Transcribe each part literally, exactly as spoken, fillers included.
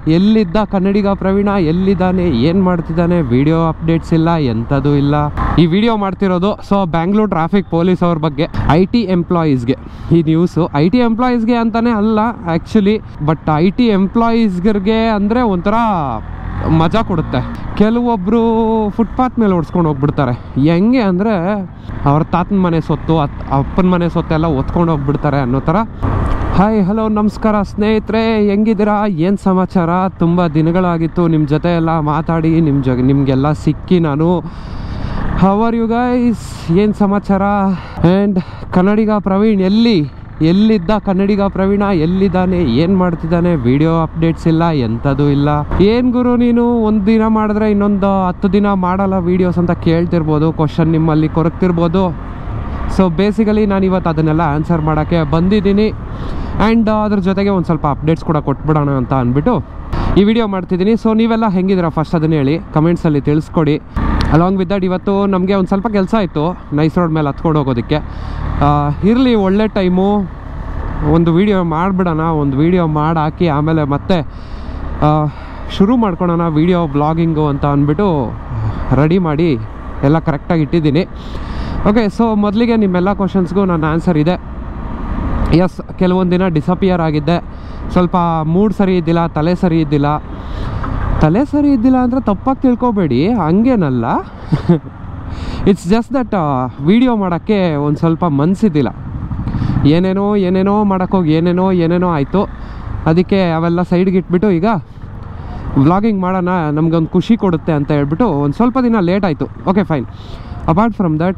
ಎಲ್ಲಿದ್ದ ಕನ್ನಡಿಗ ಪ್ರವೀಣ, ಎಲ್ಲಿದ್ದಾನೆ, ಏನು ಮಾಡ್ತಿದ್ದಾನೆ, ವಿಡಿಯೋ ಅಪ್ಡೇಟ್ಸ್ ಇಲ್ಲ, ಎಂಥದ್ದು ಇಲ್ಲ. ಈ ವಿಡಿಯೋ ಮಾಡ್ತಿರೋದು ಸೊ ಬ್ಯಾಂಗ್ಳೂರ್ ಟ್ರಾಫಿಕ್ ಪೊಲೀಸ್ ಅವ್ರ ಬಗ್ಗೆ, ಐ ಟಿ ಎಂಪ್ಲಾಯೀಸ್ಗೆ ಈ ನ್ಯೂಸು. ಐ ಟಿ ಎಂಪ್ಲಾಯೀಸ್ಗೆ ಅಂತಲೇ ಅಲ್ಲ ಆ್ಯಕ್ಚುಲಿ, ಬಟ್ ಐ ಟಿ ಎಂಪ್ಲಾಯೀಸ್ಗೆ ಅಂದರೆ ಒಂಥರ ಮಜಾ ಕೊಡುತ್ತೆ. ಕೆಲವೊಬ್ಬರು ಫುಟ್ಪಾತ್ ಮೇಲೆ ಓಡಿಸ್ಕೊಂಡು ಹೋಗ್ಬಿಡ್ತಾರೆ. ಹೆಂಗೆ ಅಂದರೆ ಅವ್ರ ತಾತನ ಮನೆ ಸೊತ್ತು, ಅಪ್ಪನ ಮನೆ ಸೊತ್ತೆಲ್ಲ ಒತ್ಕೊಂಡು ಹೋಗ್ಬಿಡ್ತಾರೆ ಅನ್ನೋ ಥರ. ಹಾಯ್ ಹಲೋ ನಮಸ್ಕಾರ ಸ್ನೇಹಿತರೆ, ಹೆಂಗಿದ್ದೀರಾ, ಏನು ಸಮಾಚಾರ? ತುಂಬ ದಿನಗಳಾಗಿತ್ತು ನಿಮ್ಮ ಜೊತೆ ಎಲ್ಲ ಮಾತಾಡಿ, ನಿಮ್ಮ ಜ ನಿಮಗೆಲ್ಲ ಸಿಕ್ಕಿ ನಾನು. ಹೌ ಆರ್ ಯು ಗೈಸ್, ಏನು ಸಮಾಚಾರ? ಆ್ಯಂಡ್ ಕನ್ನಡಿಗ ಪ್ರವೀಣ್ ಎಲ್ಲಿ ಎಲ್ಲಿದ್ದ ಕನ್ನಡಿಗ ಪ್ರವೀಣ, ಎಲ್ಲಿದ್ದಾನೆ, ಏನು ಮಾಡ್ತಿದ್ದಾನೆ, ವಿಡಿಯೋ ಅಪ್ಡೇಟ್ಸ್ ಇಲ್ಲ, ಎಂಥದ್ದು ಇಲ್ಲ. ಏನು ಗುರು ನೀನು ಒಂದು ದಿನ ಮಾಡಿದ್ರೆ ಇನ್ನೊಂದು ಹತ್ತು ದಿನ ಮಾಡಲ್ಲ ವೀಡಿಯೋಸ್ ಅಂತ ಕೇಳ್ತಿರ್ಬೋದು, ಕ್ವಶನ್ ನಿಮ್ಮಲ್ಲಿ ಕೊರಗ್ತಿರ್ಬೋದು. ಸೊ ಬೇಸಿಕಲಿ ನಾನು ಇವತ್ತು ಅದನ್ನೆಲ್ಲ ಆನ್ಸರ್ ಮಾಡೋಕ್ಕೆ ಬಂದಿದ್ದೀನಿ. ಆ್ಯಂಡ್ ಅದ್ರ ಜೊತೆಗೆ ಒಂದು ಸ್ವಲ್ಪ ಅಪ್ಡೇಟ್ಸ್ ಕೂಡ ಕೊಟ್ಬಿಡೋಣ ಅಂತ ಅಂದ್ಬಿಟ್ಟು ಈ ವಿಡಿಯೋ ಮಾಡ್ತಿದ್ದೀನಿ. ಸೊ ನೀವೆಲ್ಲ ಹೆಂಗಿದ್ದೀರಾ ಫಸ್ಟ್ ಅದನ್ನ ಹೇಳಿ, ಕಮೆಂಟ್ಸಲ್ಲಿ ತಿಳಿಸ್ಕೊಡಿ. ಅಲಾಂಗ್ ವಿತ್ ದಟ್ ಇವತ್ತು ನಮಗೆ ಒಂದು ಸ್ವಲ್ಪ ಕೆಲಸ ಇತ್ತು ನೈಸ್ ರೋಡ್ ಮೇಲೆ ಹತ್ಕೊಂಡು ಹೋಗೋದಕ್ಕೆ. ಇರಲಿ, ಒಳ್ಳೆ ಟೈಮು, ಒಂದು ವೀಡಿಯೋ ಮಾಡಿಬಿಡೋಣ, ಒಂದು ವೀಡಿಯೋ ಮಾಡಿ ಹಾಕಿ ಆಮೇಲೆ ಮತ್ತೆ ಶುರು ಮಾಡ್ಕೊಳೋಣ ವೀಡಿಯೋ ಬ್ಲಾಗಿಂಗು ಅಂತ ಅಂದ್ಬಿಟ್ಟು ರೆಡಿ ಮಾಡಿ ಎಲ್ಲ ಕರೆಕ್ಟಾಗಿ ಇಟ್ಟಿದ್ದೀನಿ. ಓಕೆ, ಸೊ ಮೊದಲಿಗೆ ನಿಮ್ಮೆಲ್ಲ ಕ್ವಶನ್ಸ್ಗೂ ನನ್ನ ಆನ್ಸರ್ ಇದೆ. ಎಸ್, ಕೆಲವೊಂದು ದಿನ ಡಿಸಪಿಯರ್ ಆಗಿದ್ದೆ, ಸ್ವಲ್ಪ ಮೂಡ್ ಸರಿ ಇದ್ದಿಲ್ಲ, ತಲೆ ಸರಿ ಇದ್ದಿಲ್ಲ. ತಲೆ ಸರಿ ಇದ್ದಿಲ್ಲ ಅಂದರೆ ತಪ್ಪಾಗಿ ತಿಳ್ಕೊಬೇಡಿ, ಹಂಗೇನಲ್ಲ. ಇಟ್ಸ್ ಜಸ್ಟ್ ದಟ್ ವೀಡಿಯೋ ಮಾಡೋಕ್ಕೆ ಒಂದು ಸ್ವಲ್ಪ ಮನಸ್ಸಿದ್ದಿಲ್ಲ. ಏನೇನೋ ಏನೇನೋ ಮಾಡೋಕ್ಕೋಗಿ ಏನೇನೋ ಏನೇನೋ ಆಯಿತು. ಅದಕ್ಕೆ ಅವೆಲ್ಲ ಸೈಡ್ಗೆ ಇಟ್ಬಿಟ್ಟು ಈಗ ವ್ಲಾಗಿಂಗ್ ಮಾಡೋಣ, ನಮಗೊಂದು ಖುಷಿ ಕೊಡುತ್ತೆ ಅಂತ ಹೇಳ್ಬಿಟ್ಟು ಒಂದು ಸ್ವಲ್ಪ ದಿನ ಲೇಟ್ ಆಯಿತು. Okay fine. Apart from that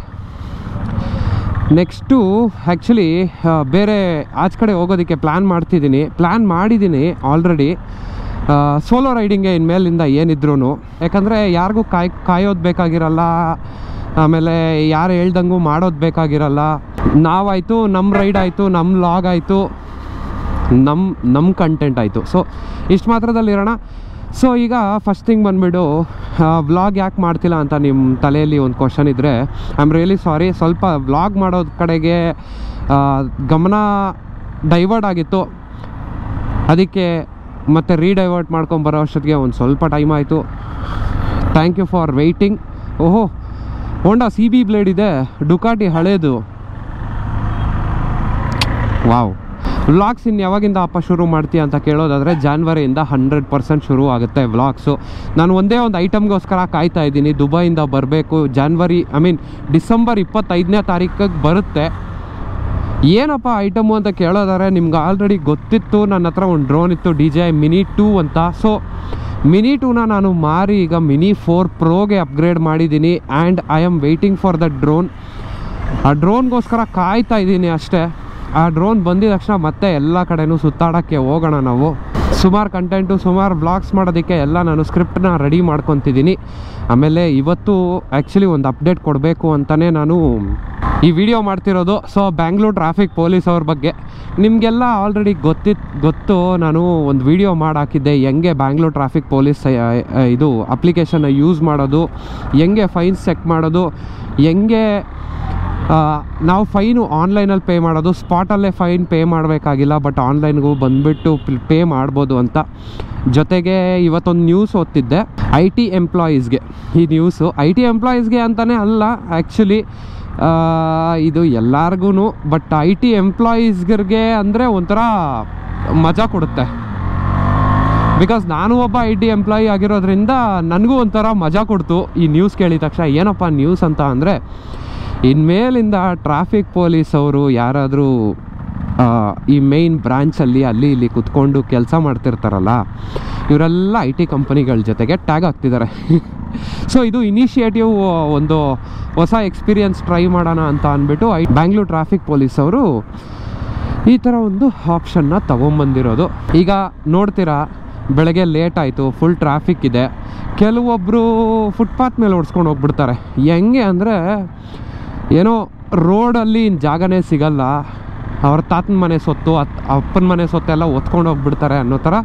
next actually ಬೇರೆ ಆಚೆ ಕಡೆ ಹೋಗೋದಕ್ಕೆ ಪ್ಲ್ಯಾನ್ ಮಾಡ್ತಿದ್ದೀನಿ, ಪ್ಲ್ಯಾನ್ ಮಾಡಿದ್ದೀನಿ ಆಲ್ರೆಡಿ. ಸೋಲೋ ರೈಡಿಂಗೆ ಇನ್ಮೇಲಿಂದ ಏನಿದ್ರು, ಯಾಕಂದರೆ ಯಾರಿಗೂ ಕಾಯ್ ಕಾಯೋದು ಬೇಕಾಗಿರಲ್ಲ, ಆಮೇಲೆ ಯಾರು ಹೇಳ್ದಂಗೂ ಮಾಡೋದು ಬೇಕಾಗಿರಲ್ಲ. ನಾವಾಯಿತು, ನಮ್ಮ ರೈಡ್ ಆಯಿತು, ನಮ್ಮ ಲಾಗ್ ಆಯಿತು, ನಮ್ಮ ನಮ್ಮ ಕಂಟೆಂಟ್ ಆಯಿತು. ಸೊ ಇಷ್ಟು ಮಾತ್ರದಲ್ಲಿರೋಣ. ಸೊ ಈಗ ಫಸ್ಟ್ ಥಿಂಗ್ ಬಂದುಬಿಟ್ಟು ವ್ಲಾಗ್ ಯಾಕೆ ಮಾಡ್ತಿಲ್ಲ ಅಂತ ನಿಮ್ಮ ತಲೆಯಲ್ಲಿ ಒಂದು ಕ್ವಶನ್ ಇದ್ದರೆ, ಐ ಆಮ್ ರಿಯಲಿ ಸಾರಿ. ಸ್ವಲ್ಪ ವ್ಲಾಗ್ ಮಾಡೋದು ಕಡೆಗೆ ಗಮನ ಡೈವರ್ಟ್ ಆಗಿತ್ತು, ಅದಕ್ಕೆ ಮತ್ತು ರೀಡೈವರ್ಟ್ ಮಾಡ್ಕೊಂಬರೋ ಅಷ್ಟೊತ್ತಿಗೆ ಒಂದು ಸ್ವಲ್ಪ ಟೈಮ್ ಆಯಿತು. Thank you for waiting. ಓಹೋ, ಹೋಂಡಾ ಸಿ ಬಿ ಬ್ಲೇಡ್ ಇದೆ, ಡುಕಾಟಿ ಹಳೇದು. ವಾವ್. ವ್ಲಾಗ್ಸ್ ಇನ್ನು ಯಾವಾಗಿಂದ ಅಪ್ಪ ಶುರು ಮಾಡ್ತೀಯ ಅಂತ ಕೇಳೋದಾದರೆ ಜಾನ್ವರಿಯಿಂದ ಹಂಡ್ರೆಡ್ ಪರ್ಸೆಂಟ್ ಶುರು ಆಗುತ್ತೆ ವ್ಲಾಗ್ಸು. ನಾನು ಒಂದೇ ಒಂದು ಐಟಮ್ಗೋಸ್ಕರ ಕಾಯ್ತಾ ಇದ್ದೀನಿ, ದುಬೈಯಿಂದ ಬರಬೇಕು. ಜಾನ್ವರಿ ಐ ಮೀನ್ ಡಿಸೆಂಬರ್ ಇಪ್ಪತ್ತೈದನೇ ತಾರೀಕಿಗೆ ಬರುತ್ತೆ. ಏನಪ್ಪ ಐಟಮು ಅಂತ ಕೇಳೋದಾದ್ರೆ ನಿಮ್ಗೆ ಆಲ್ರೆಡಿ ಗೊತ್ತಿತ್ತು, ನನ್ನ ಹತ್ರ ಒಂದು ಡ್ರೋನ್ ಇತ್ತು, D J I mini two ಅಂತ. ಸೊ ಮಿನಿ ಟೂನ ನಾನು ಮಾರಿ ಈಗ ಮಿನಿ ಫೋರ್ ಪ್ರೋಗೆ ಅಪ್ಗ್ರೇಡ್ ಮಾಡಿದ್ದೀನಿ. And I am waiting for the drone. ಆ ಡ್ರೋನ್ಗೋಸ್ಕರ ಕಾಯ್ತಾ ಇದ್ದೀನಿ ಅಷ್ಟೇ. ಆ ಡ್ರೋನ್ ಬಂದಿದ ತಕ್ಷಣ ಮತ್ತೆ ಎಲ್ಲ ಕಡೆನೂ ಸುತ್ತಾಡೋಕ್ಕೆ ಹೋಗೋಣ ನಾವು. ಸುಮಾರು ಕಂಟೆಂಟು, ಸುಮಾರು ವ್ಲಾಗ್ಸ್ ಮಾಡೋದಕ್ಕೆ ಎಲ್ಲ ನಾನು ಸ್ಕ್ರಿಪ್ಟನ್ನ ರೆಡಿ ಮಾಡ್ಕೊತಿದ್ದೀನಿ. ಆಮೇಲೆ ಇವತ್ತು ಆ್ಯಕ್ಚುಲಿ ಒಂದು ಅಪ್ಡೇಟ್ ಕೊಡಬೇಕು ಅಂತಲೇ ನಾನು ಈ ವಿಡಿಯೋ ಮಾಡ್ತಿರೋದು. ಸೊ ಬ್ಯಾಂಗ್ಳೂರ್ ಟ್ರಾಫಿಕ್ ಪೊಲೀಸ್ ಅವ್ರ ಬಗ್ಗೆ ನಿಮಗೆಲ್ಲ ಆಲ್ರೆಡಿ ಗೊತ್ತಿತ್ತು ಗೊತ್ತು ನಾನು ಒಂದು ವಿಡಿಯೋ ಮಾಡಿ ಹಾಕಿದ್ದೆ, ಹೆಂಗೆ ಬ್ಯಾಂಗ್ಳೂರ್ ಟ್ರಾಫಿಕ್ ಪೊಲೀಸ್ ಇದು ಅಪ್ಲಿಕೇಶನ್ನ ಯೂಸ್ ಮಾಡೋದು, ಹೆಂಗೆ ಫೈನ್ಸ್ ಚೆಕ್ ಮಾಡೋದು, ಹೆಂಗೆ ನಾವು ಫೈನು ಆನ್ಲೈನಲ್ಲಿ ಪೇ ಮಾಡೋದು, ಸ್ಪಾಟಲ್ಲೇ ಫೈನ್ ಪೇ ಮಾಡಬೇಕಾಗಿಲ್ಲ, ಬಟ್ ಆನ್ಲೈನ್ಗೂ ಬಂದುಬಿಟ್ಟು ಪೇ ಮಾಡ್ಬೋದು ಅಂತ. ಜೊತೆಗೆ ಇವತ್ತೊಂದು ನ್ಯೂಸ್ ಓದ್ತಿದ್ದೆ ಐ ಟಿ ಎಂಪ್ಲಾಯೀಸ್ಗೆ. ಈ ನ್ಯೂಸು ಐ ಟಿ ಎಂಪ್ಲಾಯೀಸ್ಗೆ ಅಂತಲೇ ಅಲ್ಲ ಆ್ಯಕ್ಚುಲಿ, ಇದು ಎಲ್ಲರಿಗೂ, ಬಟ್ ಐ ಟಿ ಎಂಪ್ಲಾಯೀಸ್ಗೆ ಅಂದರೆ ಒಂಥರ ಮಜಾ ಕೊಡುತ್ತೆ. ಬಿಕಾಸ್ ನಾನು ಒಬ್ಬ ಐ ಟಿ ಎಂಪ್ಲಾಯಿ ಆಗಿರೋದ್ರಿಂದ ನನಗೂ ಒಂಥರ ಮಜಾ ಕೊಡ್ತು ಈ ನ್ಯೂಸ್ ಕೇಳಿದ ತಕ್ಷಣ. ಏನಪ್ಪ ನ್ಯೂಸ್ ಅಂತ ಅಂದರೆ, ಇನ್ಮೇಲಿಂದ ಟ್ರಾಫಿಕ್ ಪೊಲೀಸ್ ಅವರು ಯಾರಾದರೂ ಈ ಮೇಯ್ನ್ ಬ್ರಾಂಚಲ್ಲಿ ಅಲ್ಲಿ ಇಲ್ಲಿ ಕುತ್ಕೊಂಡು ಕೆಲಸ ಮಾಡ್ತಿರ್ತಾರಲ್ಲ, ಇವರೆಲ್ಲ ಐ ಟಿ ಕಂಪನಿಗಳ ಜೊತೆಗೆ ಟ್ಯಾಗ್ ಆಗ್ತಿದ್ದಾರೆ. ಸೊ ಇದು ಇನಿಷಿಯೇಟಿವ್, ಒಂದು ಹೊಸ ಎಕ್ಸ್ಪೀರಿಯನ್ಸ್ ಟ್ರೈ ಮಾಡೋಣ ಅಂತ ಅಂದ್ಬಿಟ್ಟು ಐ ಬ್ಯಾಂಗ್ಳೂರ್ ಟ್ರಾಫಿಕ್ ಪೊಲೀಸ್ ಅವರು ಈ ಥರ ಒಂದು ಆಪ್ಷನ್ನ ತೊಗೊಂಬಂದಿರೋದು. ಈಗ ನೋಡ್ತೀರಾ, ಬೆಳಗ್ಗೆ ಲೇಟ್ ಆಯಿತು, ಫುಲ್ ಟ್ರಾಫಿಕ್ ಇದೆ, ಕೆಲವೊಬ್ಬರು ಫುಟ್ಪಾತ್ ಮೇಲೆ ಓಡಿಸ್ಕೊಂಡು ಹೋಗ್ಬಿಡ್ತಾರೆ. ಹೆಂಗೆ ಅಂದರೆ ಏನೋ ರೋಡಲ್ಲಿ ಜಾಗನೇ ಸಿಗಲ್ಲ, ಅವ್ರ ತಾತನ ಮನೆ ಸೊತ್ತು, ಅಪ್ಪನ ಮನೆ ಸೊತ್ತೆಲ್ಲ ಒತ್ಕೊಂಡು ಹೋಗ್ಬಿಡ್ತಾರೆ ಅನ್ನೋ ಥರ.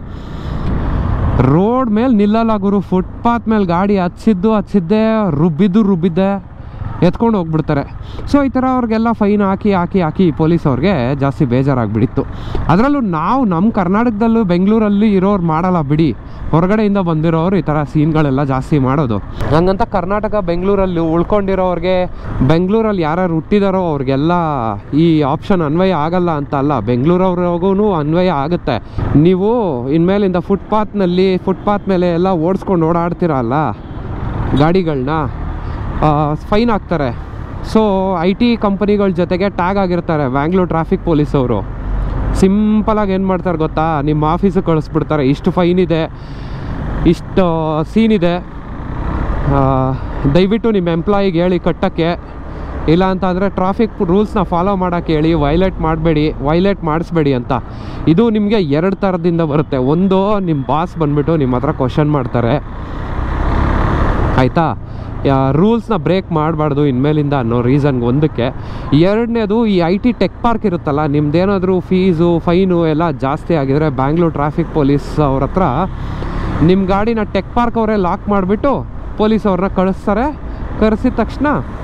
ರೋಡ್ ಮೇಲೆ ನಿಲ್ಲಲ್ಲ ಗುರು, ಫುಟ್ಪಾತ್ ಮೇಲೆ ಗಾಡಿ ಹಚ್ಚಿದ್ದು ಹಚ್ಚಿದ್ದೆ, ರುಬ್ಬಿದ್ದು ರುಬ್ಬಿದ್ದೆ. ಎತ್ಕೊಂಡು ಹೋಗ್ಬಿಡ್ತಾರೆ. ಸೊ ಈ ಥರ ಅವ್ರಿಗೆಲ್ಲ ಫೈನ್ ಹಾಕಿ ಹಾಕಿ ಹಾಕಿ ಪೊಲೀಸ್ ಅವ್ರಿಗೆ ಜಾಸ್ತಿ ಬೇಜಾರಾಗಿಬಿಡಿತ್ತು. ಅದರಲ್ಲೂ ನಾವು ನಮ್ಮ ಕರ್ನಾಟಕದಲ್ಲೂ ಬೆಂಗಳೂರಲ್ಲಿ ಇರೋರು ಮಾಡಲ್ಲ ಬಿಡಿ, ಹೊರಗಡೆಯಿಂದ ಬಂದಿರೋರು ಈ ಥರ ಸೀನ್ಗಳೆಲ್ಲ ಜಾಸ್ತಿ ಮಾಡೋದು. ಹಂಗಂತ ಕರ್ನಾಟಕ ಬೆಂಗಳೂರಲ್ಲಿ ಉಳ್ಕೊಂಡಿರೋರಿಗೆ, ಬೆಂಗಳೂರಲ್ಲಿ ಯಾರ್ಯಾರು ಹುಟ್ಟಿದಾರೋ ಅವ್ರಿಗೆಲ್ಲ ಈ ಆಪ್ಷನ್ ಅನ್ವಯ ಆಗಲ್ಲ ಅಂತ ಅಲ್ಲ, ಬೆಂಗಳೂರವ್ರಿಗೂ ಅನ್ವಯ ಆಗುತ್ತೆ. ನೀವು ಇನ್ಮೇಲಿಂದ ಫುಟ್ಪಾತ್ನಲ್ಲಿ ಫುಟ್ಪಾತ್ ಮೇಲೆ ಎಲ್ಲ ಓಡಿಸ್ಕೊಂಡು ಓಡಾಡ್ತಿರಲ್ಲ ಗಾಡಿಗಳನ್ನ, ಫೈನ್ ಹಾಕ್ತಾರೆ. ಸೊ ಐ ಟಿ ಕಂಪನಿಗಳ ಜೊತೆಗೆ ಟ್ಯಾಗ್ ಆಗಿರ್ತಾರೆ ಬ್ಯಾಂಗ್ಳೂರ್ ಟ್ರಾಫಿಕ್ ಪೊಲೀಸವರು. ಸಿಂಪಲಾಗಿ ಏನು ಮಾಡ್ತಾರೆ ಗೊತ್ತಾ, ನಿಮ್ಮ ಆಫೀಸಿಗೆ ಕಳಿಸ್ಬಿಡ್ತಾರೆ, ಇಷ್ಟು ಫೈನ್ ಇದೆ, ಇಷ್ಟು ಸೀನ್ ಇದೆ, ದಯವಿಟ್ಟು ನಿಮ್ಮ ಎಂಪ್ಲಾಯಿಗೆ ಹೇಳಿ ಕಟ್ಟೋಕ್ಕೆ, ಇಲ್ಲ ಅಂತ ಅಂದರೆ ಟ್ರಾಫಿಕ್ ರೂಲ್ಸ್ನ ಫಾಲೋ ಮಾಡೋಕ್ಕೆ ಹೇಳಿ, ವೈಲೇಟ್ ಮಾಡಬೇಡಿ, ವೈಲೇಟ್ ಮಾಡಿಸ್ಬೇಡಿ ಅಂತ. ಇದು ನಿಮಗೆ ಎರಡು ಥರದಿಂದ ಬರುತ್ತೆ. ಒಂದು, ನಿಮ್ಮ ಬಾಸ್ ಬಂದುಬಿಟ್ಟು ನಿಮ್ಮ ಹತ್ರ ಕ್ವಶನ್ ಮಾಡ್ತಾರೆ, ಆಯಿತಾ, ರೂಲ್ಸ್ನ ಬ್ರೇಕ್ ಮಾಡಬಾರ್ದು ಇನ್ಮೇಲಿಂದ ಅನ್ನೋ ರೀಸನ್ಗೆ ಒಂದಕ್ಕೆ. ಎರಡನೇದು, ಈ ಐ ಟಿ ಟೆಕ್ ಪಾರ್ಕ್ ಇರುತ್ತಲ್ಲ, ನಿಮ್ದೇನಾದರೂ ಫೀಸು ಫೈನು ಎಲ್ಲ ಜಾಸ್ತಿ ಆಗಿದರೆ ಬ್ಯಾಂಗ್ಳೂರ್ ಟ್ರಾಫಿಕ್ ಪೊಲೀಸ್ ಅವ್ರ ಹತ್ರ ನಿಮ್ಮ ಗಾಡಿನ ಟೆಕ್ ಪಾರ್ಕ್ ಅವರೇ ಲಾಕ್ ಮಾಡಿಬಿಟ್ಟು ಪೊಲೀಸ್ ಅವ್ರನ್ನ ಕಳಿಸ್ತಾರೆ. ಕರೆಸಿದ ತಕ್ಷಣ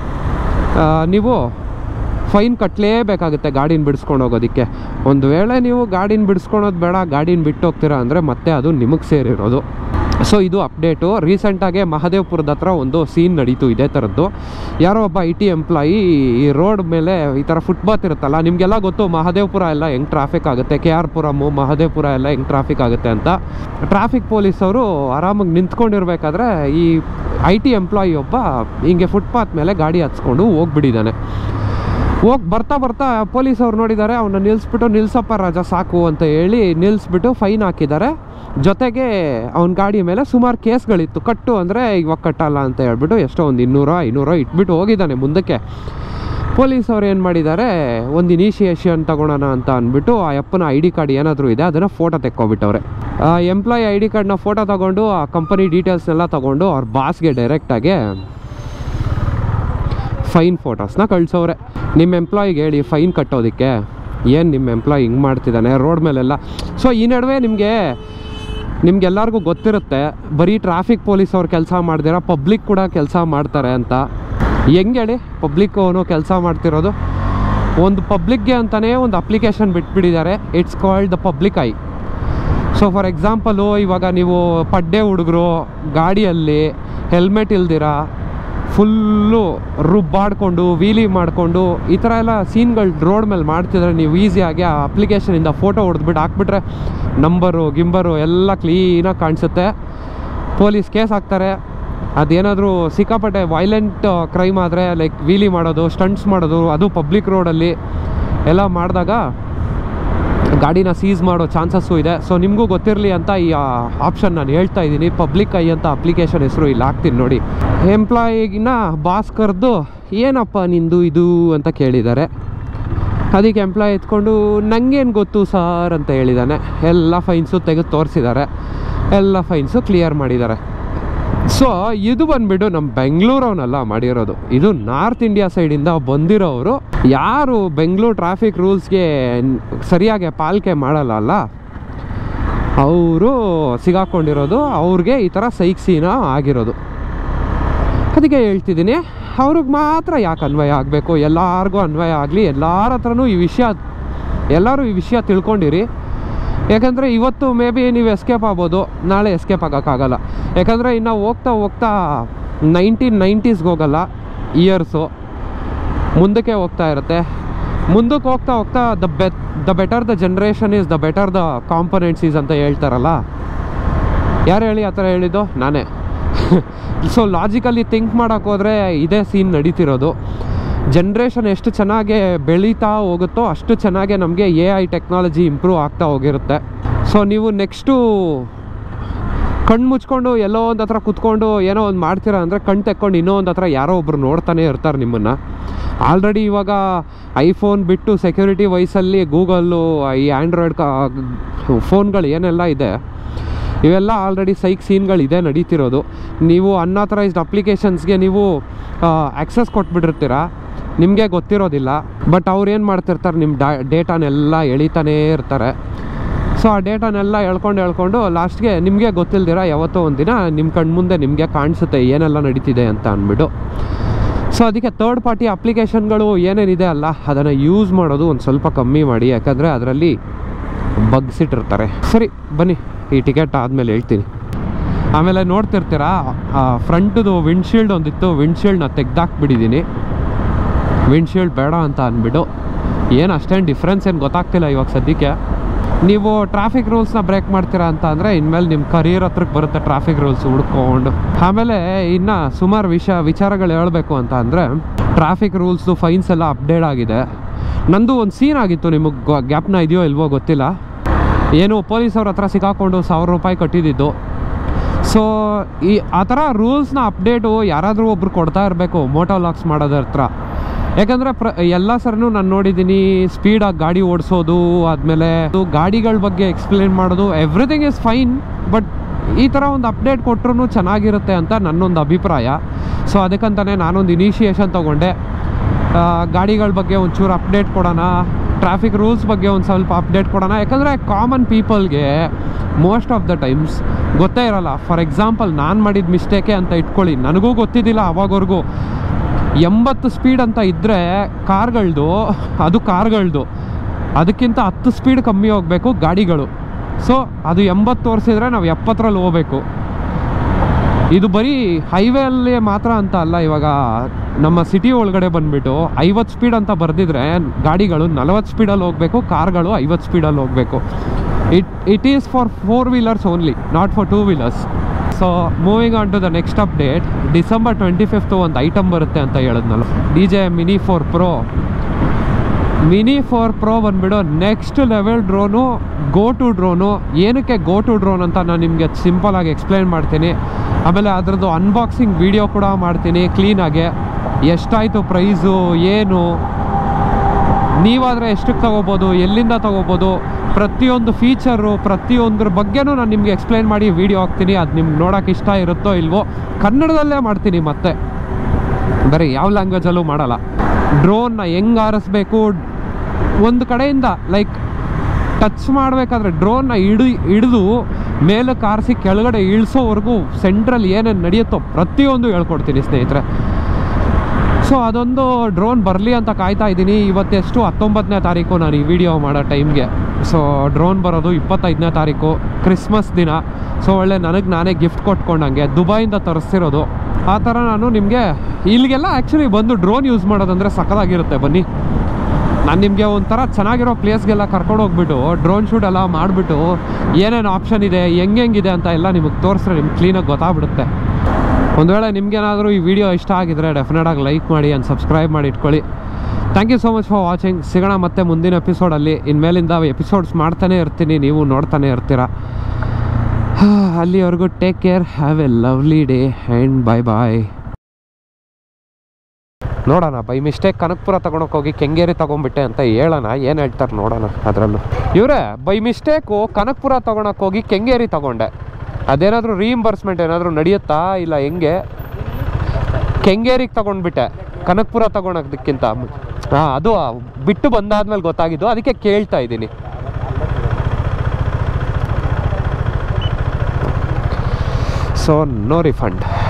ನೀವು ಫೈನ್ ಕಟ್ಟಲೇಬೇಕಾಗುತ್ತೆ ಗಾಡಿನ ಬಿಡಿಸ್ಕೊಂಡು ಹೋಗೋದಕ್ಕೆ. ಒಂದು ವೇಳೆ ನೀವು ಗಾಡಿನ ಬಿಡಿಸ್ಕೊಳೋದು ಬೇಡ, ಗಾಡಿನ ಬಿಟ್ಟು ಹೋಗ್ತೀರಾ ಅಂದರೆ ಮತ್ತೆ ಅದು ನಿಮಗೆ ಸೇರಿರೋದು. ಸೊ ಇದು ಅಪ್ಡೇಟು. ರೀಸೆಂಟಾಗೆ ಮಹದೇವಪುರದ ಹತ್ರ ಒಂದು ಸೀನ್ ನಡೀತು ಇದೇ ಥರದ್ದು. ಯಾರೋ ಒಬ್ಬ ಐ ಟಿ ಎಂಪ್ಲಾಯಿ ಈ ರೋಡ್ ಮೇಲೆ ಈ ಥರ ಫುಟ್ಪಾತ್ ಇರುತ್ತಲ್ಲ, ನಿಮಗೆಲ್ಲ ಗೊತ್ತು ಮಹದೇವಪುರ ಎಲ್ಲ ಹೆಂಗೆ ಟ್ರಾಫಿಕ್ ಆಗುತ್ತೆ, ಕೆ ಆರ್ ಪುರಮು ಮಹದೇವಪುರ ಎಲ್ಲ ಹೆಂಗೆ ಟ್ರಾಫಿಕ್ ಆಗುತ್ತೆ ಅಂತ. ಟ್ರಾಫಿಕ್ ಪೊಲೀಸವರು ಆರಾಮಾಗಿ ನಿಂತ್ಕೊಂಡಿರ್ಬೇಕಾದ್ರೆ ಈ ಐ ಟಿ ಎಂಪ್ಲಾಯಿ ಒಬ್ಬ ಹಿಂಗೆ ಫುಟ್ಪಾತ್ ಮೇಲೆ ಗಾಡಿ ಹತ್ಸ್ಕೊಂಡು ಹೋಗ್ಬಿಟ್ಟಿದ್ದಾನೆ. ಹೋಗಿ ಬರ್ತಾ ಬರ್ತಾ ಪೊಲೀಸವ್ರು ನೋಡಿದ್ದಾರೆ, ಅವನ್ನ ನಿಲ್ಲಿಸ್ಬಿಟ್ಟು ನಿಲ್ಸಪ್ಪ ರಾಜ ಸಾಕು ಅಂತ ಹೇಳಿ ನಿಲ್ಲಿಸ್ಬಿಟ್ಟು ಫೈನ್ ಹಾಕಿದ್ದಾರೆ. ಜೊತೆಗೆ ಅವನ ಗಾಡಿ ಮೇಲೆ ಸುಮಾರು ಕೇಸ್ಗಳಿತ್ತು, ಕಟ್ಟು ಅಂದರೆ ಇವಾಗ ಕಟ್ಟಲ್ಲ ಅಂತ ಹೇಳ್ಬಿಟ್ಟು ಎಷ್ಟೋ ಒಂದು ಇನ್ನೂರೋ ಐನೂರೋ ಇಟ್ಬಿಟ್ಟು ಹೋಗಿದ್ದಾನೆ ಮುಂದಕ್ಕೆ. ಪೊಲೀಸವ್ರು ಏನು ಮಾಡಿದ್ದಾರೆ, ಒಂದು ಇನಿಷಿಯೇಷನ್ ತೊಗೊಳೋಣ ಅಂತ ಅಂದ್ಬಿಟ್ಟು ಆ ಅಪ್ಪನ ಐ ಡಿ ಕಾರ್ಡ್ ಏನಾದರೂ ಇದೆ ಅದನ್ನು ಫೋಟೋ ತೆಕ್ಕೊಬಿಟ್ಟವ್ರೆ. ಆ ಎಂಪ್ಲಾಯಿ ಐ ಡಿ ಕಾರ್ಡ್ನ ಫೋಟೋ ತೊಗೊಂಡು ಆ ಕಂಪನಿ ಡೀಟೇಲ್ಸ್ನೆಲ್ಲ ತೊಗೊಂಡು ಅವ್ರ ಬಾಸ್ಗೆ ಡೈರೆಕ್ಟಾಗಿ ಫೈನ್ ಫೋಟೋಸ್ನ ಕಳಿಸೋರೆ. ನಿಮ್ಮ ಎಂಪ್ಲಾಯಿಗೆ ಹೇಳಿ ಫೈನ್ ಕಟ್ಟೋದಕ್ಕೆ, ಏನು ನಿಮ್ಮ ಎಂಪ್ಲಾಯಿ ಹಿಂಗೆ ಮಾಡ್ತಿದ್ದಾನೆ ರೋಡ್ ಮೇಲೆಲ್ಲ. ಸೊ ಈ ನಡುವೆ ನಿಮಗೆ ನಿಮ್ಗೆಲ್ಲರಿಗೂ ಗೊತ್ತಿರುತ್ತೆ, ಬರೀ ಟ್ರಾಫಿಕ್ ಪೊಲೀಸ್ ಅವ್ರು ಕೆಲಸ ಮಾಡ್ದಿರ ಪಬ್ಲಿಕ್ ಕೂಡ ಕೆಲಸ ಮಾಡ್ತಾರೆ ಅಂತ. ಹೆಂಗೆ ಹೇಳಿ ಪಬ್ಲಿಕ್ ಅವನು ಕೆಲಸ ಮಾಡ್ತಿರೋದು? ಒಂದು ಪಬ್ಲಿಕ್ಗೆ ಅಂತಲೇ ಒಂದು ಅಪ್ಲಿಕೇಶನ್ ಬಿಟ್ಬಿಟ್ಟಿದ್ದಾರೆ, it's called the public eye. So for example, ಇವಾಗ ನೀವು ಪಡ್ಡೆ ಹುಡುಗರು ಗಾಡಿಯಲ್ಲಿ ಹೆಲ್ಮೆಟ್ ಇಲ್ದಿರ ಫುಲ್ಲು ರುಬ್ಬಾಡಿಕೊಂಡು ವೀಲಿ ಮಾಡಿಕೊಂಡು ಈ ಥರ ಎಲ್ಲ ಸೀನ್ಗಳು ರೋಡ್ ಮೇಲೆ ಮಾಡ್ತಿದ್ರೆ, ನೀವು ಈಸಿಯಾಗಿ ಆ ಅಪ್ಲಿಕೇಶನಿಂದ ಫೋಟೋ ಹೊಡೆದ್ಬಿಟ್ಟು ಹಾಕ್ಬಿಟ್ರೆ ನಂಬರು ಗಿಂಬರು ಎಲ್ಲ ಕ್ಲೀನಾಗಿ ಕಾಣಿಸುತ್ತೆ. ಪೊಲೀಸ್ ಕೇಸ್ ಹಾಕ್ತಾರೆ. ಅದೇನಾದರೂ ಸಿಕ್ಕಾಪಟ್ಟೆ ವೈಲೆಂಟ್ ಕ್ರೈಮ್ ಆದರೆ, ಲೈಕ್ ವೀಲಿ ಮಾಡೋದು, ಸ್ಟಂಟ್ಸ್ ಮಾಡೋದು, ಅದು ಪಬ್ಲಿಕ್ ರೋಡಲ್ಲಿ ಎಲ್ಲ ಮಾಡಿದಾಗ ಗಾಡಿನ ಸೀಸ್ ಮಾಡೋ ಚಾನ್ಸಸ್ಸು ಇದೆ. ಸೊ ನಿಮಗೂ ಗೊತ್ತಿರಲಿ ಅಂತ ಈ ಆಪ್ಷನ್ ನಾನು ಹೇಳ್ತಾ ಇದ್ದೀನಿ. ಪಬ್ಲಿಕ್ ಐ ಅಂತ ಅಪ್ಲಿಕೇಶನ್ ಹೆಸರು ಇಲ್ಲಿ ಹಾಕ್ತೀನಿ ನೋಡಿ. ಎಂಪ್ಲಾಯಿಗಿನ ಬಾಸ್ ಕರೆದು ಏನಪ್ಪ ನಿಂದು ಇದು ಅಂತ ಕೇಳಿದ್ದಾರೆ. ಅದಕ್ಕೆ ಎಂಪ್ಲಾಯ್ ಎತ್ಕೊಂಡು ನನಗೇನು ಗೊತ್ತು ಸರ್ ಅಂತ ಹೇಳಿದ್ದಾನೆ. ಎಲ್ಲ ಫೈನ್ಸು ತೆಗೆದು ತೋರಿಸಿದ್ದಾರೆ, ಎಲ್ಲ ಫೈನ್ಸು ಕ್ಲಿಯರ್ ಮಾಡಿದ್ದಾರೆ. ಸೊ ಇದು ಬಂದುಬಿಟ್ಟು ನಮ್ಮ ಬೆಂಗಳೂರವನ್ನೆಲ್ಲ ಮಾಡಿರೋದು. ಇದು ನಾರ್ತ್ ಇಂಡಿಯಾ ಸೈಡಿಂದ ಬಂದಿರೋರು, ಯಾರು ಬೆಂಗಳೂರು ಟ್ರಾಫಿಕ್ ರೂಲ್ಸ್ಗೆ ಸರಿಯಾಗಿ ಪಾಲಿಕೆ ಮಾಡಲ್ಲ ಅಲ್ಲ, ಅವರು ಸಿಗಾಕೊಂಡಿರೋದು, ಅವ್ರಿಗೆ ಈ ಥರ ಸೈಕ್ಸೀನ ಆಗಿರೋದು. ಅದಕ್ಕೆ ಹೇಳ್ತಿದ್ದೀನಿ, ಅವ್ರಿಗೆ ಮಾತ್ರ ಯಾಕೆ ಅನ್ವಯ ಆಗಬೇಕು, ಎಲ್ಲರಿಗೂ ಅನ್ವಯ ಆಗಲಿ. ಎಲ್ಲರ ಹತ್ರನೂ ಈ ವಿಷಯ, ಎಲ್ಲರೂ ಈ ವಿಷಯ ತಿಳ್ಕೊಂಡಿರಿ. ಯಾಕಂದರೆ ಇವತ್ತು ಮೇ ಬಿ ನೀವು ಎಸ್ಕೇಪ್ ಆಗ್ಬೋದು, ನಾಳೆ ಎಸ್ಕೇಪ್ ಆಗೋಕ್ಕಾಗಲ್ಲ. ಯಾಕಂದರೆ ಇನ್ನು ಹೋಗ್ತಾ ಹೋಗ್ತಾ ನೈನ್ಟೀನ್ ನೈಂಟೀಸ್ಗೆ ಹೋಗಲ್ಲ, ಇಯರ್ಸು ಮುಂದಕ್ಕೆ ಹೋಗ್ತಾ ಇರುತ್ತೆ. ಮುಂದಕ್ಕೆ ಹೋಗ್ತಾ ಹೋಗ್ತಾ the be the better the generation is the better the components is ಅಂತ ಹೇಳ್ತಾರಲ್ಲ, ಯಾರು ಹೇಳಿ ಆ ಥರ ಹೇಳಿದ್ದು? ನಾನೇ. ಸೊ ಲಾಜಿಕಲಿ ಥಿಂಕ್ ಮಾಡೋಕ್ಕೆ ಹೋದರೆ ಇದೇ ಸೀನ್ ನಡೀತಿರೋದು. ಜನ್ರೇಷನ್ ಎಷ್ಟು ಚೆನ್ನಾಗಿ ಬೆಳೀತಾ ಹೋಗುತ್ತೋ ಅಷ್ಟು ಚೆನ್ನಾಗೆ ನಮಗೆ ಎ ಐ ಟೆಕ್ನಾಲಜಿ ಇಂಪ್ರೂವ್ ಆಗ್ತಾ ಹೋಗಿರುತ್ತೆ. ಸೊ ನೀವು ನೆಕ್ಸ್ಟು ಕಣ್ಣು ಮುಚ್ಕೊಂಡು ಎಲ್ಲೋ ಒಂದು ಹತ್ರ ಕುತ್ಕೊಂಡು ಏನೋ ಒಂದು ಮಾಡ್ತೀರಾ ಅಂದರೆ ಕಣ್ಣು ತೆಕ್ಕೊಂಡು ಇನ್ನೂ ಒಂದು ಹತ್ರ ಯಾರೋ ಒಬ್ರು ನೋಡ್ತಾನೆ ಇರ್ತಾರೆ ನಿಮ್ಮನ್ನು. ಆಲ್ರೆಡಿ ಇವಾಗ ಐಫೋನ್ ಬಿಟ್ಟು ಸೆಕ್ಯೂರಿಟಿ ವೈಸಲ್ಲಿ ಗೂಗಲ್ಲು, ಈ ಆ್ಯಂಡ್ರಾಯ್ಡ್ ಕಾ ಫೋನ್ಗಳು ಏನೆಲ್ಲ ಇದೆ ಇವೆಲ್ಲ ಆಲ್ರೆಡಿ ಸೈಕ್ ಸೀನ್ಗಳು ಇದೆ ನಡೀತಿರೋದು. ನೀವು ಅನ್ಆಥರೈಸ್ಡ್ ಅಪ್ಲಿಕೇಶನ್ಸ್ಗೆ ನೀವು ಆ್ಯಕ್ಸಸ್ ಕೊಟ್ಬಿಟ್ಟಿರ್ತೀರ, ನಿಮಗೆ ಗೊತ್ತಿರೋದಿಲ್ಲ. ಬಟ್ ಅವ್ರು ಏನು ಮಾಡ್ತಿರ್ತಾರೆ, ನಿಮ್ಮ ಡಾ ಡೇಟಾನೆಲ್ಲ ಎಳಿತಾನೇ ಇರ್ತಾರೆ. ಸೊ ಆ ಡೇಟಾನೆಲ್ಲ ಎಳ್ಕೊಂಡು ಎಳ್ಕೊಂಡು ಲಾಸ್ಟ್ಗೆ ನಿಮಗೆ ಗೊತ್ತಿಲ್ದಿರ ಯಾವತ್ತೋ ಒಂದು ದಿನ ನಿಮ್ಮ ಕಣ್ಮುಂದೆ ನಿಮಗೆ ಕಾಣಿಸುತ್ತೆ ಏನೆಲ್ಲ ನಡೀತಿದೆ ಅಂತ ಅಂದ್ಬಿಟ್ಟು. ಸೊ ಅದಕ್ಕೆ ಥರ್ಡ್ ಪಾರ್ಟಿ ಅಪ್ಲಿಕೇಶನ್ಗಳು ಏನೇನಿದೆ ಅಲ್ಲ ಅದನ್ನು ಯೂಸ್ ಮಾಡೋದು ಒಂದು ಸ್ವಲ್ಪ ಕಮ್ಮಿ ಮಾಡಿ, ಯಾಕಂದರೆ ಅದರಲ್ಲಿ ಬಗ್ಸ್ ಇಟ್ಟಿರ್ತಾರೆ. ಸರಿ ಬನ್ನಿ, ಈ ಟಿಕೆಟ್ ಆದಮೇಲೆ ಹೇಳ್ತೀನಿ. ಆಮೇಲೆ ನೋಡ್ತಿರ್ತೀರಾ ಫ್ರಂಟದು ವಿಂಡ್ಶೀಲ್ಡ್ ಒಂದಿತ್ತು, ವಿಂಡ್ಶೀಲ್ಡ್ನ ತೆಗ್ದಾಕ್ಬಿಟ್ಟಿದ್ದೀನಿ. ವಿಂಡ್ಶೀಲ್ಡ್ ಬೇಡ ಅಂತ ಅಂದ್ಬಿಟ್ಟು ಏನು ಅಷ್ಟೇನು ಡಿಫ್ರೆನ್ಸ್ ಏನು ಗೊತ್ತಾಗ್ತಿಲ್ಲ ಇವಾಗ ಸದ್ಯಕ್ಕೆ. ನೀವು ಟ್ರಾಫಿಕ್ ರೂಲ್ಸ್ನ ಬ್ರೇಕ್ ಮಾಡ್ತೀರಾ ಅಂತ ಅಂದರೆ ಇನ್ಮೇಲೆ ನಿಮ್ಮ ಕರಿಯರ್ ಹತ್ರಕ್ಕೆ ಬರುತ್ತೆ ಟ್ರಾಫಿಕ್ ರೂಲ್ಸ್ ಹುಡ್ಕೊಂಡು. ಆಮೇಲೆ ಇನ್ನು ಸುಮಾರು ವಿಷಯ ವಿಚಾರಗಳು ಹೇಳಬೇಕು ಅಂತ ಅಂದರೆ ಟ್ರಾಫಿಕ್ ರೂಲ್ಸ್ದು ಫೈನ್ಸ್ ಎಲ್ಲ ಅಪ್ಡೇಟ್ ಆಗಿದೆ. ನಂದು ಒಂದು ಸೀನ್ ಆಗಿತ್ತು, ನಿಮಗೆ ಗ್ಯಾಪ್ನ ಇದೆಯೋ ಇಲ್ವೋ ಗೊತ್ತಿಲ್ಲ. ಏನು ಪೊಲೀಸವ್ರ ಹತ್ರ ಸಿಕ್ಕಾಕೊಂಡು ಸಾವಿರ ರೂಪಾಯಿ ಕಟ್ಟಿದ್ದು. ಸೊ ಈ ಆ ಥರ ರೂಲ್ಸ್ನ ಅಪ್ಡೇಟು ಯಾರಾದರೂ ಒಬ್ರು ಕೊಡ್ತಾ ಇರಬೇಕು ಮೋಟೋ ಲಾಕ್ಸ್ ಮಾಡೋದ್ರ ಹತ್ರ. ಯಾಕಂದರೆ ಪ್ರ ಎಲ್ಲ ಸರಿನೂ ನಾನು ನೋಡಿದ್ದೀನಿ ಸ್ಪೀಡಾಗಿ ಗಾಡಿ ಓಡಿಸೋದು, ಆದಮೇಲೆ ಗಾಡಿಗಳ ಬಗ್ಗೆ ಎಕ್ಸ್ಪ್ಲೇನ್ ಮಾಡೋದು, ಎವ್ರಿಥಿಂಗ್ ಈಸ್ ಫೈನ್. ಬಟ್ ಈ ಥರ ಒಂದು ಅಪ್ಡೇಟ್ ಕೊಟ್ಟರು ಚೆನ್ನಾಗಿರುತ್ತೆ ಅಂತ ನನ್ನೊಂದು ಅಭಿಪ್ರಾಯ. ಸೊ ಅದಕ್ಕಂತಲೇ ನಾನೊಂದು ಇನಿಷಿಯೇಷನ್ ತೊಗೊಂಡೆ, ಗಾಡಿಗಳ ಬಗ್ಗೆ ಒಂಚೂರು ಅಪ್ಡೇಟ್ ಕೊಡೋಣ, ಟ್ರಾಫಿಕ್ ರೂಲ್ಸ್ ಬಗ್ಗೆ ಒಂದು ಸ್ವಲ್ಪ ಅಪ್ಡೇಟ್ ಕೊಡೋಣ. ಯಾಕಂದರೆ ಕಾಮನ್ ಪೀಪಲ್ಗೆ ಮೋಸ್ಟ್ ಆಫ್ ದ ಟೈಮ್ಸ್ ಗೊತ್ತೇ ಇರೋಲ್ಲ. ಫಾರ್ ಎಕ್ಸಾಂಪಲ್ ನಾನು ಮಾಡಿದ ಮಿಸ್ಟೇಕೆ ಅಂತ ಇಟ್ಕೊಳ್ಳಿ, ನನಗೂ ಗೊತ್ತಿದ್ದಿಲ್ಲ ಅವಾಗವರೆಗೂ. ಎಂಬತ್ತು ಸ್ಪೀಡ್ ಅಂತ ಇದ್ದರೆ ಕಾರ್ಗಳದು, ಅದು ಕಾರ್ಗಳದು ಅದಕ್ಕಿಂತ ಹತ್ತು ಸ್ಪೀಡ್ ಕಮ್ಮಿ ಹೋಗಬೇಕು ಗಾಡಿಗಳು. ಸೊ ಅದು ಎಂಬತ್ತು ತೋರಿಸಿದ್ರೆ ನಾವು ಎಪ್ಪತ್ತರಲ್ಲಿ ಹೋಗ್ಬೇಕು. ಇದು ಬರೀ ಹೈವೇಯಲ್ಲಿ ಮಾತ್ರ ಅಂತ ಅಲ್ಲ, ಇವಾಗ ನಮ್ಮ ಸಿಟಿ ಒಳಗಡೆ ಬಂದುಬಿಟ್ಟು ಐವತ್ತು ಸ್ಪೀಡ್ ಅಂತ ಬರೆದಿದ್ರೆ ಗಾಡಿಗಳು ನಲವತ್ತು ಸ್ಪೀಡಲ್ಲಿ ಹೋಗಬೇಕು, ಕಾರ್ಗಳು ಐವತ್ತು ಸ್ಪೀಡಲ್ಲಿ ಹೋಗಬೇಕು. It it is for four wheelers only, not for two wheelers. So moving on to the next update, December twenty fifth ಒಂದು ಐಟಮ್ ಬರುತ್ತೆ ಅಂತ ಹೇಳಿದ್ನಲ್ಲ, D J mini four pro. Mini four pro ಬಂದುಬಿಡು next level drone, go to drone. ಏನಕ್ಕೆ go to drone ಅಂತ ನಾನು ನಿಮಗೆ ಸಿಂಪಲಾಗಿ ಎಕ್ಸ್ಪ್ಲೈನ್ ಮಾಡ್ತೀನಿ. ಆಮೇಲೆ ಅದರದ್ದು ಅನ್ಬಾಕ್ಸಿಂಗ್ ವಿಡಿಯೋ ಕೂಡ ಮಾಡ್ತೀನಿ ಕ್ಲೀನಾಗೆ. ಎಷ್ಟಾಯಿತು ಪ್ರೈಸು, ಏನು, ನೀವಾದರೆ ಎಷ್ಟಕ್ಕೆ ತೊಗೋಬೋದು, ಎಲ್ಲಿಂದ ತೊಗೋಬೋದು, ಪ್ರತಿಯೊಂದು ಫೀಚರು ಪ್ರತಿಯೊಂದ್ರ ಬಗ್ಗೆನೂ ನಾನು ನಿಮಗೆ ಎಕ್ಸ್ಪ್ಲೈನ್ ಮಾಡಿ ವಿಡಿಯೋ ಹಾಕ್ತೀನಿ. ಅದು ನಿಮ್ಗೆ ನೋಡೋಕೆ ಇಷ್ಟ ಇರುತ್ತೋ ಇಲ್ವೋ, ಕನ್ನಡದಲ್ಲೇ ಮಾಡ್ತೀನಿ, ಮತ್ತೆ ಬರೀ ಯಾವ ಲ್ಯಾಂಗ್ವೇಜಲ್ಲೂ ಮಾಡಲ್ಲ. ಡ್ರೋನ್ನ ಹೆಂಗೆ ಆರಿಸ್ಬೇಕು, ಒಂದು ಕಡೆಯಿಂದ ಲೈಕ್ ಟಚ್ ಮಾಡಬೇಕಾದ್ರೆ ಡ್ರೋನ್ನ ಹಿಡಿ ಹಿಡಿದು ಮೇಲಕ್ಕೆ ಆರಿಸಿ ಕೆಳಗಡೆ ಇಳಿಸೋವರೆಗೂ ಸೆಂಟ್ರಲ್ಲಿ ಏನೇನು ನಡೆಯುತ್ತೋ ಪ್ರತಿಯೊಂದು ಹೇಳ್ಕೊಡ್ತೀನಿ ಸ್ನೇಹಿತರೆ. ಸೊ ಅದೊಂದು ಡ್ರೋನ್ ಬರಲಿ ಅಂತ ಕಾಯ್ತಾ ಇದ್ದೀನಿ. ಇವತ್ತೆಷ್ಟು ಹತ್ತೊಂಬತ್ತನೇ ತಾರೀಕು ನಾನು ಈ ವಿಡಿಯೋ ಮಾಡೋ ಟೈಮ್ಗೆ. ಸೊ ಡ್ರೋನ್ ಬರೋದು ಇಪ್ಪತ್ತೈದನೇ ತಾರೀಕು, ಕ್ರಿಸ್ಮಸ್ ದಿನ. ಸೊ ಒಳ್ಳೆ ನನಗೆ ನಾನೇ ಗಿಫ್ಟ್ ಕೊಟ್ಕೊಂಡಂಗೆ ದುಬೈಯಿಂದ ತರಿಸ್ತಿರೋದು. ಆ ಥರ ನಾನು ನಿಮಗೆ ಇಲ್ಲಿಗೆಲ್ಲ ಆ್ಯಕ್ಚುಲಿ ಬಂದು ಡ್ರೋನ್ ಯೂಸ್ ಮಾಡೋದಂದರೆ ಸಕ್ಕತ್ತಾಗಿರುತ್ತೆ. ಬನ್ನಿ, ನಾನು ನಿಮಗೆ ಒಂಥರ ಚೆನ್ನಾಗಿರೋ ಪ್ಲೇಸ್ಗೆಲ್ಲ ಕರ್ಕೊಂಡು ಹೋಗ್ಬಿಟ್ಟು ಡ್ರೋನ್ ಶೂಟ್ ಎಲ್ಲ ಮಾಡಿಬಿಟ್ಟು ಏನೇನು ಆಪ್ಷನ್ ಇದೆ, ಹೆಂಗೆಂಗಿದೆ ಅಂತ ಎಲ್ಲ ನಿಮಗೆ ತೋರಿಸ್ರೆ ನಿಮ್ಗೆ ಕ್ಲೀನಾಗಿ ಗೊತ್ತಾಗ್ಬಿಡುತ್ತೆ. ಒಂದು ವೇಳೆ ನಿಮಗೇನಾದರೂ ಈ ವಿಡಿಯೋ ಇಷ್ಟ ಆಗಿದ್ರೆ ಡೆಫಿನೆಟಾಗಿ ಲೈಕ್ ಮಾಡಿ ಆ್ಯಂಡ್ ಸಬ್ಸ್ಕ್ರೈಬ್ ಮಾಡಿ ಇಟ್ಕೊಳ್ಳಿ. Thank you so much for watching. ಸಿಗೋಣ ಮತ್ತೆ ಮುಂದಿನ ಎಪಿಸೋಡಲ್ಲಿ. ಇನ್ಮೇಲಿಂದ ಎಪಿಸೋಡ್ಸ್ ಮಾಡ್ತಾನೆ ಇರ್ತೀನಿ, ನೀವು ನೋಡ್ತಾನೆ ಇರ್ತೀರ. ಅಲ್ಲಿವರೆಗೂ take care, have a lovely day and bye bye. ನೋಡೋಣ, ಬೈ ಮಿಸ್ಟೇಕ್ ಕನಕಪುರ ತೊಗೊಳಕ್ಕೆ ಹೋಗಿ ಕೆಂಗೇರಿ ತೊಗೊಂಡ್ಬಿಟ್ಟೆ ಅಂತ ಹೇಳೋಣ, ಏನು ಹೇಳ್ತಾರೆ ನೋಡೋಣ. ಅದರಲ್ಲೂ ಇವರೇ ಬೈ ಮಿಸ್ಟೇಕು ಕನಕಪುರ ತೊಗೊಳಕ್ಕೆ ಹೋಗಿ ಕೆಂಗೇರಿ ತೊಗೊಂಡೆ, ಅದೇನಾದರೂ ರೀಇಂಬರ್ಸ್ಮೆಂಟ್ ಏನಾದರೂ ನಡೆಯುತ್ತಾ ಇಲ್ಲ ಹೆಂಗೆ? ಕೆಂಗೇರಿಗೆ ತೊಗೊಂಡ್ಬಿಟ್ಟೆ ಕನಕಪುರ ತೊಗೊಳೋದಕ್ಕಿಂತ. ಹಾಂ, ಅದು ಬಿಟ್ಟು ಬಂದಾದ್ಮೇಲೆ ಗೊತ್ತಾಗಿದ್ದು, ಅದಕ್ಕೆ ಕೇಳ್ತಾ ಇದ್ದೀನಿ. So no refund.